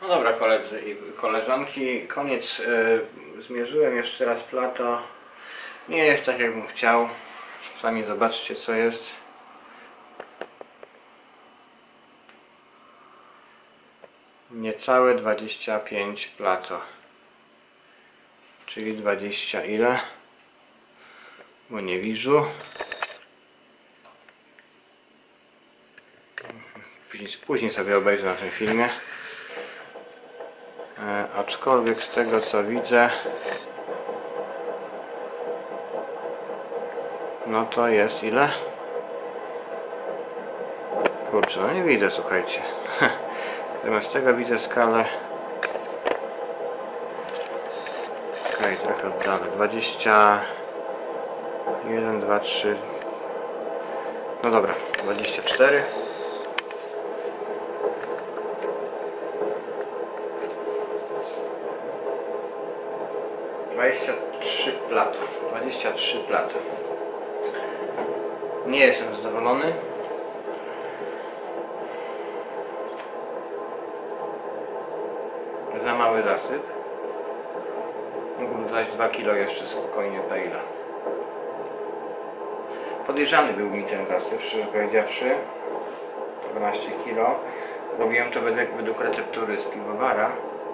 No dobra, koledzy i koleżanki, koniec. Zmierzyłem jeszcze raz plato. Nie jest tak, jakbym chciał. Sami zobaczcie, co jest. Niecałe 25 plato. Czyli 20 ile? Bo nie widzę. Później sobie obejrzę na tym filmie. Aczkolwiek z tego co widzę, no to jest ile? Kurczę, no nie widzę, słuchajcie. Zamiast tego widzę skalę. Okej, trochę oddalę. 21, 2, 3. No dobra, 24. Plato. 23 plato. Nie jestem zadowolony. Za mały zasyp. Mógłbym dać 2 kg jeszcze spokojnie pejla. Podejrzany był mi ten zasyp, szczerze powiedziawszy. 12 kg. Robiłem to według receptury z piwowara.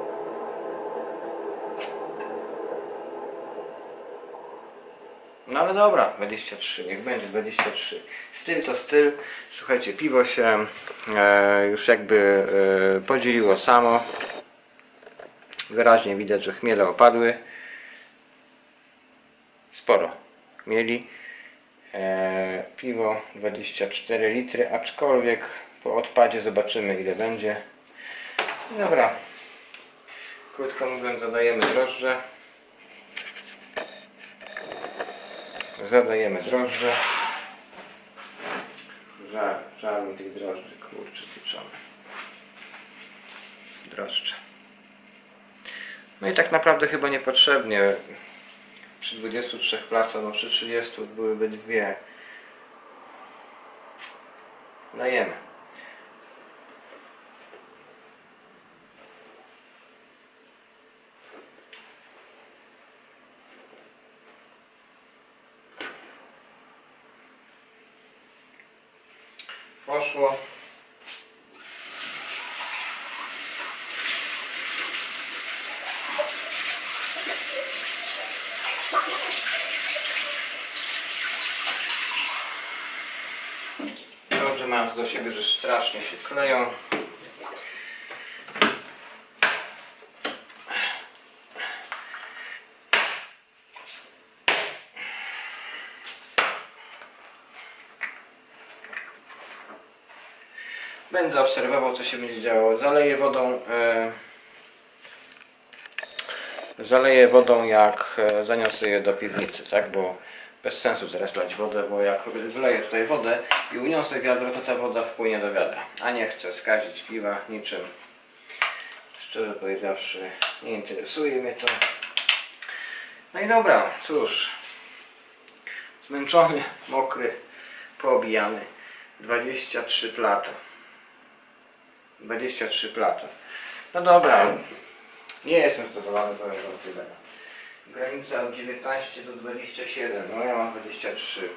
No ale dobra, 23, niech będzie 23. Styl to styl. Słuchajcie, piwo się już jakby podzieliło samo. Wyraźnie widać, że chmiele opadły. Sporo chmieli. Piwo 24 litry, aczkolwiek po odpadzie zobaczymy, ile będzie. Dobra, krótko mówiąc, zadajemy drożdże. Żal mi tych drożdży, kurczę, pieczone. Drożdże. No i tak naprawdę chyba niepotrzebnie. Przy 23 plato, no przy 30 byłyby 2. Dajemy. Poszło. Dobrze, mam to do siebie, że strasznie się kleją. Będę obserwował, co się będzie działo. Zaleję wodą, jak zaniosę je do piwnicy, tak? Bo bez sensu teraz lać wodę, bo jak wleję tutaj wodę i uniosę wiadro, to ta woda wpłynie do wiadra. A nie chcę skazić piwa niczym. Szczerze powiedziawszy, nie interesuje mnie to. No i dobra, cóż. Zmęczony, mokry, poobijany. 23 plato. 23 plato. No dobra, nie jestem zadowolony, powiem wam tyle. Granica od 19 do 27, no ja mam 23.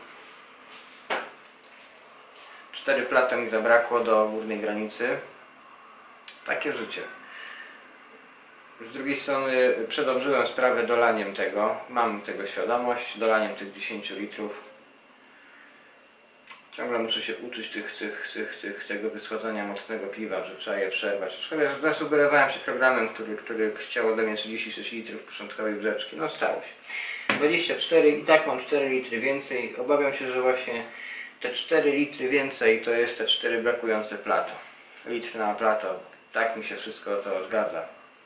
4 plata mi zabrakło do górnej granicy. Takie życie. Z drugiej strony przedobrzyłem sprawę dolaniem tego. Mam tego świadomość, dolaniem tych 10 litrów. Ciągle muszę się uczyć tego wysładzania mocnego piwa, że trzeba je przerwać. Szkoda, że zasugerowałem się programem, który chciał ode mnie 36 litrów początkowej brzeczki. No stało się. 24 i tak mam 4 litry więcej. Obawiam się, że właśnie te 4 litry więcej to jest te 4 brakujące plato. Litr na plato. Tak mi się wszystko to zgadza.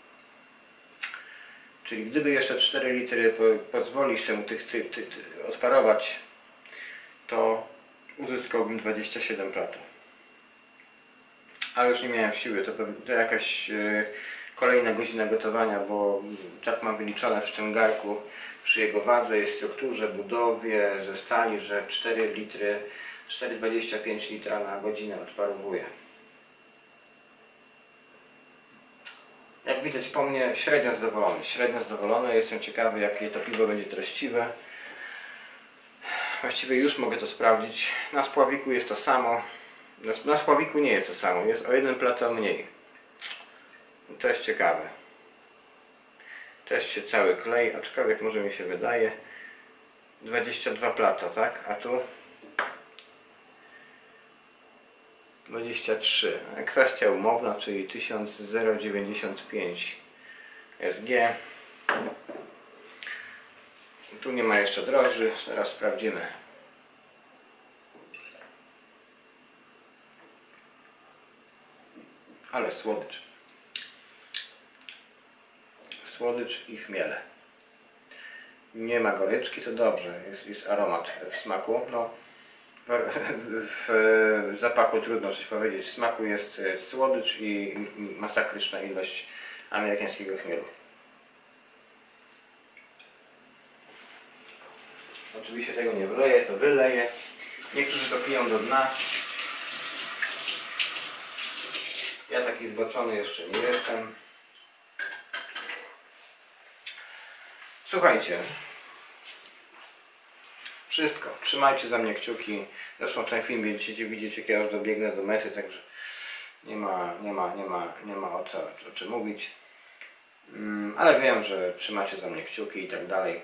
Czyli gdyby jeszcze 4 litry pozwolić temu odparować, to uzyskałbym 27 plato. Ale już nie miałem siły, to jakaś kolejna godzina gotowania, bo tak mam wyliczone przy tym garku, przy jego wadze i strukturze, budowie, ze stali, że 4 litry, 4,25 litra na godzinę odparowuje. Jak widać po mnie, średnio zadowolony. Średnio zadowolony. Jestem ciekawy, jakie to piwo będzie treściwe. Właściwie już mogę to sprawdzić. Na spławiku jest to samo. Na spławiku nie jest to samo. Jest o 1 plato mniej. To jest ciekawe. Też się cały klei, aczkolwiek może mi się wydaje 22 plata, tak? A tu 23. Kwestia umowna, czyli 1095 SG. Tu nie ma jeszcze drożdży, zaraz sprawdzimy. Ale słodycz. Słodycz i chmiele. Nie ma goryczki, to dobrze. Jest aromat w smaku. No, w zapachu trudno coś powiedzieć. W smaku jest słodycz i masakryczna ilość amerykańskiego chmielu. Oczywiście tego nie wleję, to wyleję. Niektórzy to piją do dna. Ja taki zboczony jeszcze nie jestem. Słuchajcie. Wszystko. Trzymajcie za mnie kciuki. Zresztą ten film będziecie widzieć, jak ja już dobiegnę do mety, także nie ma o czym mówić. Ale wiem, że trzymacie za mnie kciuki i tak dalej.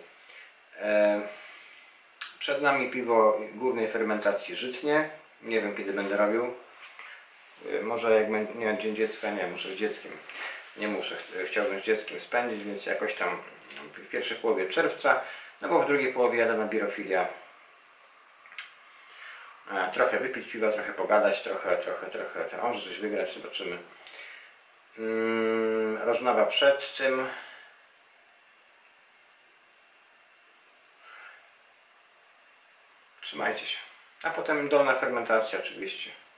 Przed nami piwo górnej fermentacji Żytnie. Nie wiem, kiedy będę robił. Może jak nie dzień dziecka, nie, muszę z dzieckiem. Nie muszę, chciałbym z dzieckiem spędzić, więc jakoś tam w pierwszej połowie czerwca, no bo w drugiej połowie jadę na Birofilia. Trochę wypić piwa, trochę pogadać, trochę, może coś wygrać, zobaczymy. Rozmowa przed tym. Trzymajcie się. A potem dolna fermentacja oczywiście.